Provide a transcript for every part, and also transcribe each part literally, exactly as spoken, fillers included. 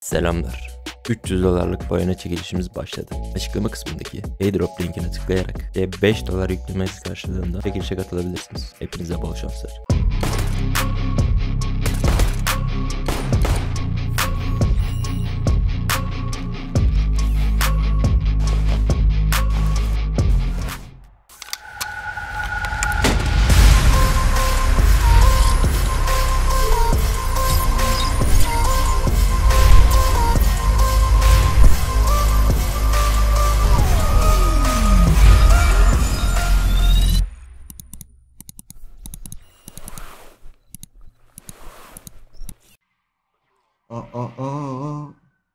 Selamlar. üç yüz dolarlık boyana çekilişimiz başladı. Açıklama kısmındaki airdrop linkine tıklayarak beş dolar yüklemeniz karşılığında çekilişe katılabilirsiniz. Hepinize bol şanslar. Aa, aa, aa.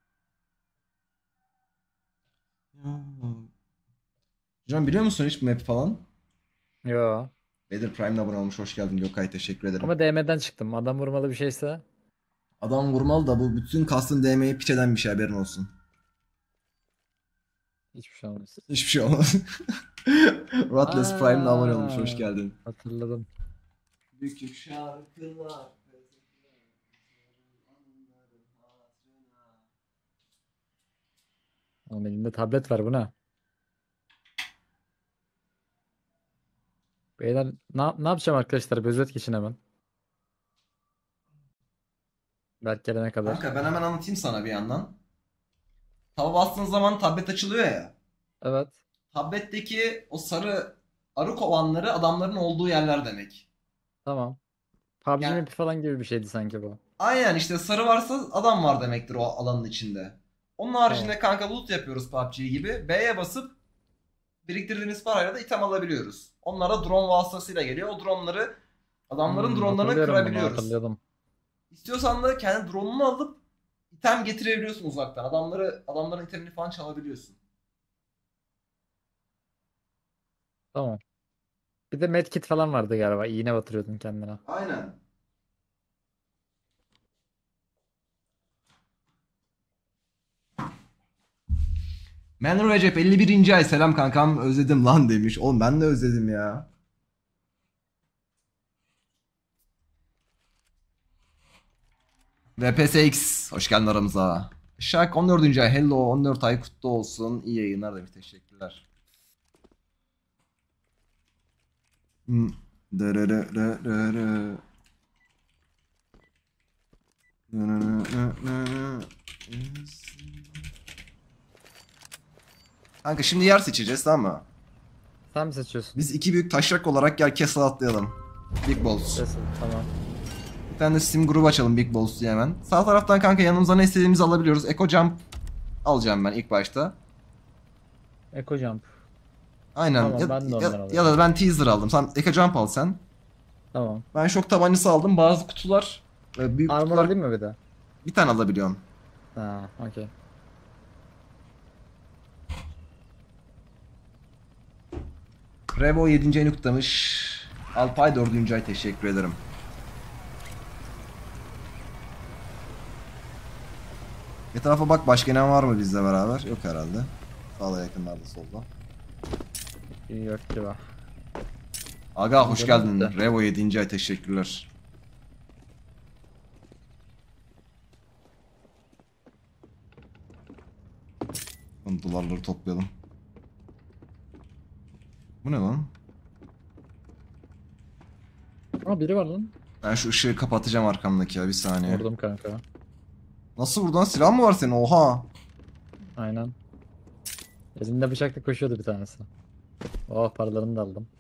Can biliyor musun hiç bu map falan? Yo. Vader Prime'le abone olmuş. Hoş geldin Gökay. Teşekkür ederim. Ama D M'den çıktım. Adam vurmalı bir şeyse. Adam vurmalı da bu bütün kastın D M'yi piç eden bir şey, haberin olsun. Hiçbir şey olmaz. Hiçbir şey olmaz. Ratless Prime'le abone olmuş. Hoş geldin. Hatırladım. Büyük şarkılar. Oğlum elimde tablet var, bu ne? Beyler ne, ne yapacağım arkadaşlar? Bir özet geçin hemen. Berk gelene kadar. Kanka ben hemen anlatayım sana bir yandan. Taba bastığın zaman tablet açılıyor ya. Evet. Tabletteki o sarı arı kovanları adamların olduğu yerler demek. Tamam. P U B G Yani- map'i falan gibi bir şeydi sanki bu. Aynen işte sarı varsa adam var demektir o alanın içinde. Onun haricinde kanka loot yapıyoruz P U B G gibi. B'ye basıp biriktirdiğiniz parayla da item alabiliyoruz. Onlara drone vasıtasıyla geliyor. O droneları adamların Hmm, dronelarını hatırlıyorum bunu, kırabiliyoruz. hatırladım. İstiyorsan da kendi drone'unu alıp item getirebiliyorsun uzaktan. Adamları adamların itemini falan çalabiliyorsun. Tamam. Bir de medkit falan vardı galiba. İğne batırıyordun kendine. Aynen. Menur Recep elli birinci ay selam kankam, özledim lan demiş. Oğlum ben de özledim ya. V P S X hoş geldin aramıza. Şak on dördüncü ay hello, on dört ay kutlu olsun. İyi yayınlar demiş, teşekkürler. Hmm. Dırırırırırı. Kanka şimdi yer seçeceğiz, tamam mı? Sen mi seçiyorsun? Biz iki büyük taşrak olarak gel Castle atlayalım. Big Balls. Kesin, tamam. Bir tane de Steam grubu açalım Big Balls diye hemen. Sağ taraftan kanka yanımıza ne istediğimizi alabiliyoruz. Eco Jump alacağım ben ilk başta. Eco Jump. Aynen. Tamam, ya, ben de ya- ondan alayım. ya da ben teaser aldım. Sen Eco Jump al sen. Tamam. Ben şok tabancası aldım. Bazı kutular, e, büyük Armor kutular alayım mı bir de? bir tane alabiliyorum. Ha, okey. Revo yedinci ayını kutlamış. Alpay dördüncü ay, teşekkür ederim. Etrafa bak, başka ne var mı bizle beraber? Yok herhalde. Sağda, yakınlarda, solda. İyi, yok gibi. Aga hoş Canım geldin. gitti. Revo yedinci ay, teşekkürler. Lan dolarları toplayalım. Bu ne lan? Aa, biri var lan. Ben şu ışığı kapatacağım arkamdaki ya, bir saniye. Vurdum kanka. Nasıl buradan silah mı var senin? Oha. Aynen. Elinde bıçakla koşuyordu bir tanesi. Oh, paralarını da aldım.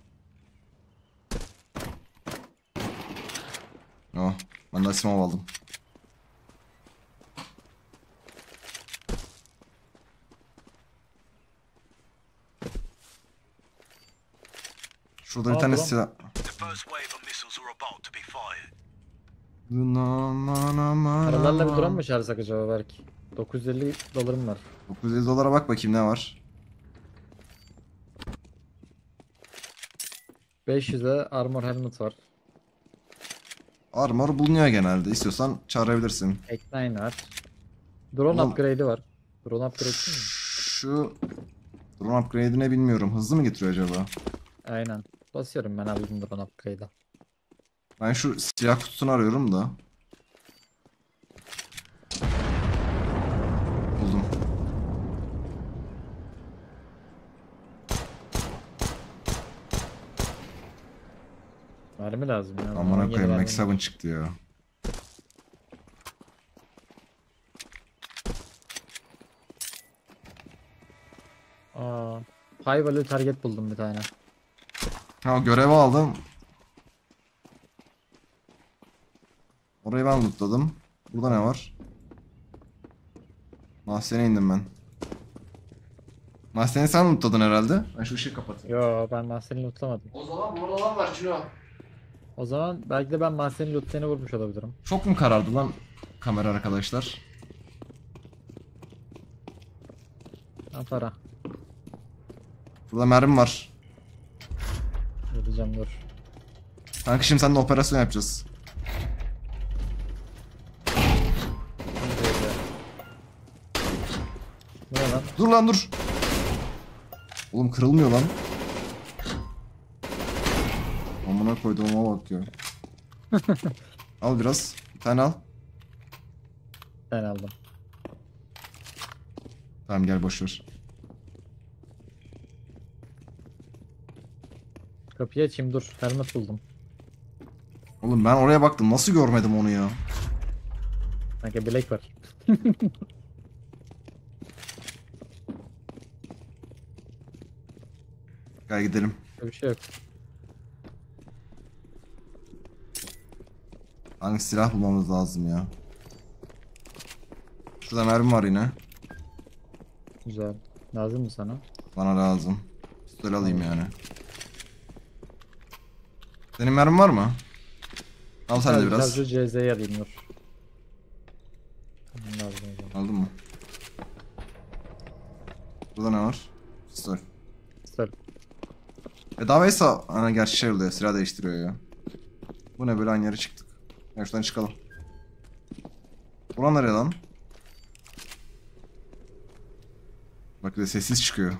Oh, ben de Asimov aldım. Şurada bir Aa, tane tamam. silah. The first wave of missiles are about to be fired. Paralarla bir drone mu çağırsak acaba belki? dokuz yüz elli dolarım var. dokuz yüz dolara bak bakayım ne var. beş yüze armor helmet var. Armor bulunuyor genelde. İstiyorsan çağırabilirsin. Ek dokuz var. Drone Oğlum- upgrade'i var. Drone upgrade değil mi? Şu drone upgrade'ine bilmiyorum. Hızlı mı getiriyor acaba? Aynen. Basıyorum ben abi drone upgrade'a. Ben şu silah kutusunu arıyorum da. Buldum. Mermi lazım ya. Amına Yeni koyayım mermi. Max seven çıktı ya. Aa, high value target buldum bir tane. Ha görevi aldım. Orayı ben lootladım. Burada ne var? Mahzene indim ben. Mahzeni sen lootladın herhalde. Ben şu ışığı kapatayım. Yo, ben mahzeni lootlamadım. O zaman burada adam var Cino. O zaman belki de ben mahzeni lootlayana vurmuş olabilirim. Çok mu karardı lan kamera arkadaşlar? Ha, para. Burada mermi var. Vereceğim dur. Kanka şimdi seninle operasyon yapacağız. Bu ne lan? Dur lan dur. Oğlum kırılmıyor lan. Amına koyduğuma bak ya. Al biraz. Bir tane al. Ben aldım. Tamam gel boşver. Kapıyı açayım dur. Helmet buldum. Oğlum ben oraya baktım. Nasıl görmedim onu ya? Kanka bilek var. Gel gidelim. Bir şey yok. Hangi silah bulmamız lazım ya? Şurada mermi var yine. Güzel. Lazım mı sana? Bana lazım. Pistol alayım yani. Senin mermin var mı? Al sen de biraz. Sadece C Z'yi alayım dur. Lazım o zaman. Aldın mı? Burada ne var? Pistol. Güzel. Bedavaysa ana gerçi şey oluyor, silah değiştiriyor ya. Bu ne böyle aynı yere çıktık. Ya şuradan çıkalım. Ulan nereye lan? Bak bir de sessiz çıkıyor.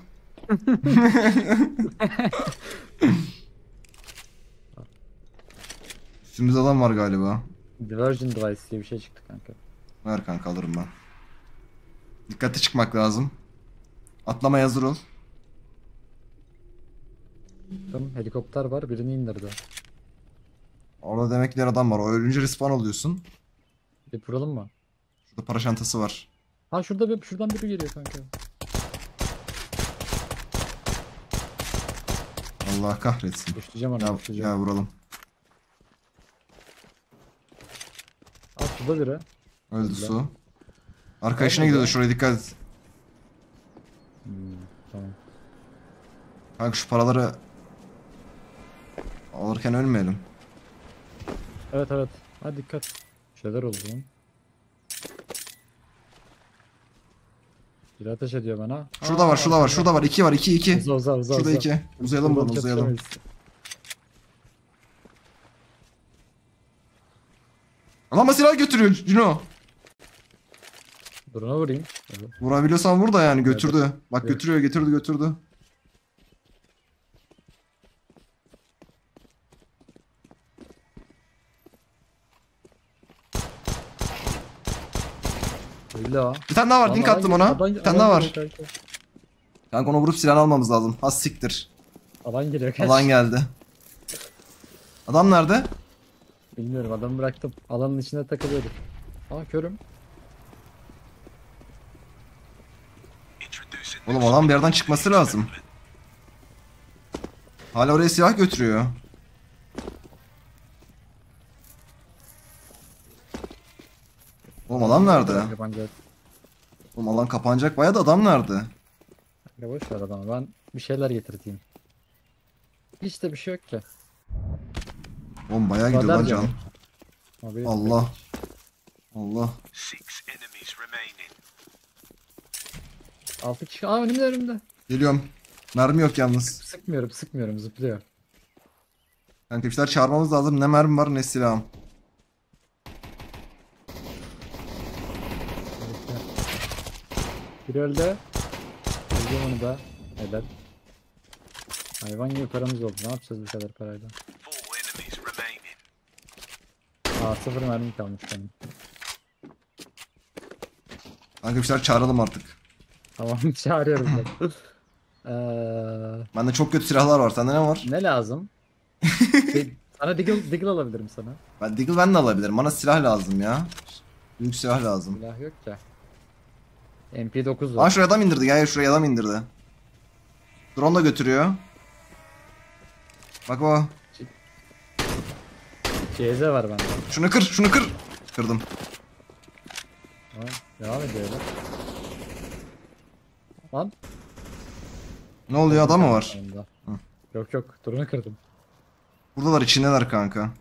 Üstümüzde adam var galiba. Diversion device diye bir şey çıktı kanka. Ver kanka alırım ben. Dikkatli çıkmak lazım. Atlamaya hazır ol. Tamam, helikopter var, birini indirdi. Orada demek ki bir adam var. O ölünce respawn oluyorsun. Bir vuralım mı? Şurada para çantası var. Ha şurada bir, şuradan biri geliyor kanka. Allah kahretsin. Düşeceğim onu, Ya, düşeceğim. ya vuralım. Al şurada biri. Öldü Öldü. su. Arkadaşına Öldü gidiyordu, ya. şuraya dikkat et. Hmm, tamam. Kanka şu paraları alırken ölmeyelim. Evet evet. Hadi dikkat. Bir şeyler oldu lan. Biri ateş ediyor bana. Şurada var, şurada var, şurada var. İki var, iki, iki. Uza uza uza. Şurada uza. iki. Uzayalım Buradan bunu, uzayalım. çatışamayız. Ama silah götürüyor Cino. Dur ona vurayım. Evet. Vurabiliyorsan vur da yani götürdü. Bak Evet. götürüyor, getirdi, götürdü. Öyle ha. Bir tane daha var, Lan link alan attım geliyor, ona. alan- Bir tane alan daha var. geliyor kanka. Kanka onu vurup silahını almamız lazım. Az siktir. Alan geliyor kaç. Alan geldi. Adam nerede? Bilmiyorum, adamı bıraktım. Alanın içinde takılıyordu. Aa körüm. Introducing Oğlum adam bir yerden çıkması lazım. Hala oraya silah götürüyor. Oğlum adam nerede? Yabancı. Oğlum alan kapanacak bayağı da adam nerede? Ya boş ver adamı, ben bir şeyler getirteyim. Hiç de bir şey yok ki. Oğlum bayağı gidiyor lan Radar can. canım. Abi, Allah. Allah. six enemies remaining. altı kişi. Aa önümde önümde. Geliyorum. Mermi yok yalnız. Sıkmıyorum sıkmıyorum, zıplıyor. Kanka bir şeyler çağırmamız lazım. Ne mermi var ne silahım. Biri öldü. Öldüm onu da. Helal. Hayvan gibi paramız oldu. Ne yapacağız bu kadar parayla? Four enemies remaining. Aa sıfır mermi kalmış benim. Kanka bir şeyler çağıralım artık. Tamam çağırıyorum ben. Eee, Bende çok kötü silahlar var. Sende ne var? ne lazım? Di- sana Deagle, Deagle alabilirim sana. Ben Deagle ben de alabilirim. Bana silah lazım ya. Büyük silah lazım. Silah yok ki. M P dokuz var. Aa şuraya adam indirdi. Gel şuraya adam indirdi. Drone da götürüyor. Bak o. C Z var bende. Şunu kır, şunu kır. Kırdım. Tamam, devam ediyor öyle. Lan. Ne oluyor, adam mı var? Yanında. Hı. Yok yok, durunu kırdım. Buradalar, içindeler kanka.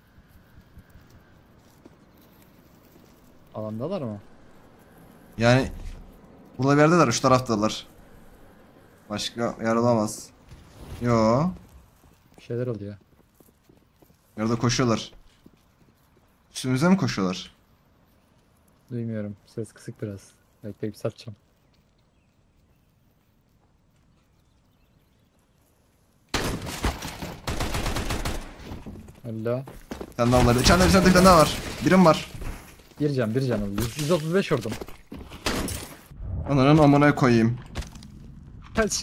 Alandalar mı? Yani burada bir yerdeler, şu taraftalar. Başka yer olamaz. Yo. Bir şeyler oluyor. Yerde koşuyorlar. Üstümüze mi koşuyorlar? Duymuyorum. Ses kısık biraz. Bekleyip satacağım. Hello. Sen de onları. İçeride bir tane bir tane daha var. Birim var. Bir can, bir can oldu. yüz otuz beş vurdum. Ananın amına koyayım. Kaç.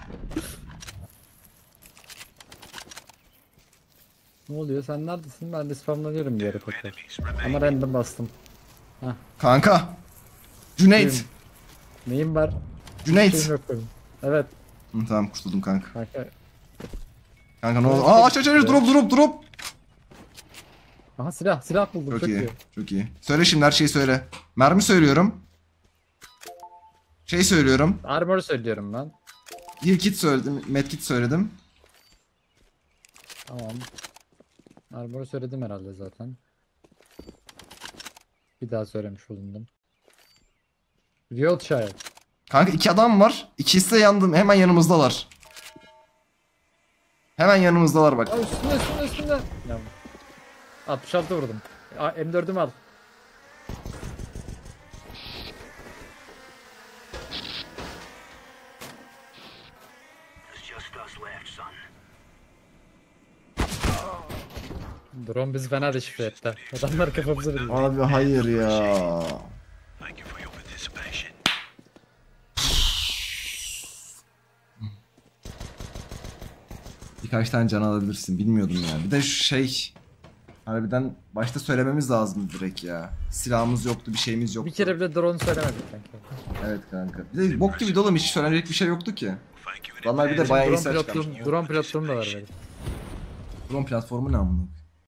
Ne oluyor? Sen neredesin? Ben de spamlanıyorum bir yere tekrar. Enemies remaining. Ama random bastım. Kanka. Cüneyt. Neyim var? Cüneyt. Şeyim yok benim. Evet. Hı, tamam kurtuldum kanka. Kanka. Kanka ne oldu? Aa aç aç aç drop drop drop. Aha silah, silah buldum. Çok, Çok, iyi. iyi. Çok iyi. Söyle şimdi her şeyi söyle. Mermi söylüyorum. Şey söylüyorum. Armor söylüyorum ben. Heal kit söyledim. Med kit söyledim. Tamam. Armor söyledim herhalde zaten. Bir daha söylemiş bulundum. Riot Child. Kanka iki adam var. İkisi de yandım. Hemen yanımızdalar. Hemen yanımızdalar bak. Aa, üstünde üstünde üstünde. Ya. altmış altı vurdum. Aa, M dördümü al. There's just us left, son. Drone bizi fena deşifre etti. Adamlar kafamızı bildi. Abi hayır ya. Thank you for your participation. Birkaç tane can alabilirsin. Bilmiyordum ya. Bir de şu şey... Harbiden başta söylememiz lazım direkt ya. Silahımız yoktu, bir şeyimiz yoktu. Bir kere bile drone söylemedik kanka. Evet kanka. Bir de bok gibi dolu, hiç söylenecek bir şey yoktu ki. Thank you in Vallahi bir de advance. bayağı iyi Drone ses çıkarmış. pilotum, drone pilotum da var benim. Drone platformu ne amına?